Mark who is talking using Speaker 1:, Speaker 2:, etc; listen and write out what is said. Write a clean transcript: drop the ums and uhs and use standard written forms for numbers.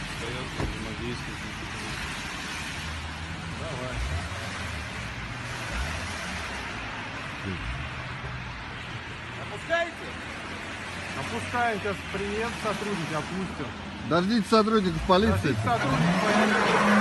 Speaker 1: остается взаимодействовать. Давай.
Speaker 2: Опускаете?
Speaker 1: Опускаем, сейчас приедут сотрудники, опустим.
Speaker 3: Дождитесь сотрудников полиции.
Speaker 1: Сотрудники полиции.